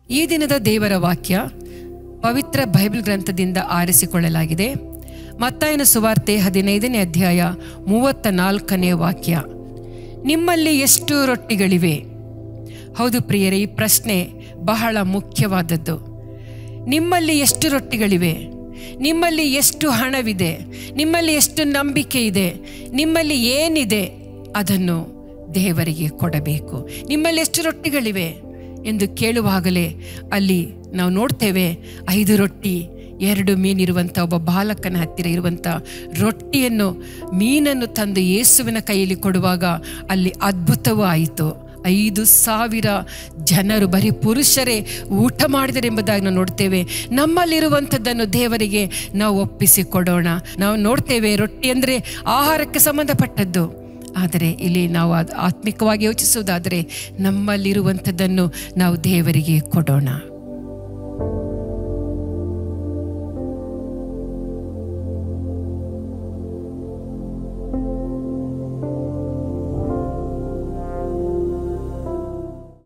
ಈ ದಿನದ ದೇವರ ವಾಕ್ಯ ಪವಿತ್ರ ಬೈಬಲ್ ಗ್ರಂಥದಿಂದ ಆರಿಸಿಕೊಳ್ಳಲಾಗಿದೆ. ಮತ್ತಾಯನ ಸುವಾರ್ತೆ 15ನೇ ಅಧ್ಯಾಯ 34ನೇ ವಾಕ್ಯ. ನಿಮ್ಮಲ್ಲಿ ಎಷ್ಟು ರೊಟ್ಟಿಗಳಿವೆ? ಹೌದು ಪ್ರಿಯರೇ, ಈ ಪ್ರಶ್ನೆ ಬಹಳ ಮುಖ್ಯವಾದದ್ದು. ನಿಮ್ಮಲ್ಲಿ ಎಷ್ಟು ರೊಟ್ಟಿಗಳಿವೆ? ನಿಮ್ಮಲ್ಲಿ ಎಷ್ಟು ಹಣವಿದೆ? ನಿಮ್ಮಲ್ಲಿ ಎಷ್ಟು ನಂಬಿಕೆ ಇದೆ? ನಿಮ್ಮಲ್ಲಿ ಏನಿದೆ ಅದನ್ನು ದೇವರಿಗೆ ಕೊಡಬೇಕು. ನಿಮ್ಮಲ್ಲಿ ಎಷ್ಟು ರೊಟ್ಟಿಗಳಿವೆ ಎಂದು ಕೇಳುವಾಗಲೇ ಅಲ್ಲಿ ನಾವು ನೋಡ್ತೇವೆ 5 ರೊಟ್ಟಿ 2 ಮೀನಿರುವಂಥ ಒಬ್ಬ ಬಾಲಕನ ಹತ್ತಿರ ಇರುವಂಥ ರೊಟ್ಟಿಯನ್ನು ಮೀನನ್ನು ತಂದು ಯೇಸುವಿನ ಕೈಯಲ್ಲಿ ಕೊಡುವಾಗ ಅಲ್ಲಿ ಅದ್ಭುತವೂ ಆಯಿತು. 5,000 ಜನರು ಬರೀ ಪುರುಷರೇ ಊಟ ಮಾಡಿದರೆ ಎಂಬುದಾಗಿ ನಾವು ನೋಡ್ತೇವೆ. ನಮ್ಮಲ್ಲಿರುವಂಥದ್ದನ್ನು ದೇವರಿಗೆ ನಾವು ಒಪ್ಪಿಸಿ ಕೊಡೋಣ. ನಾವು ನೋಡ್ತೇವೆ ರೊಟ್ಟಿ ಅಂದರೆ ಆಹಾರಕ್ಕೆ ಸಂಬಂಧಪಟ್ಟದ್ದು. ಆದರೆ ಇಲ್ಲಿ ನಾವು ಆತ್ಮಿಕವಾಗಿ ಯೋಚಿಸುವುದಾದರೆ ನಮ್ಮಲ್ಲಿರುವಂಥದ್ದನ್ನು ನಾವು ದೇವರಿಗೆ ಕೊಡೋಣ.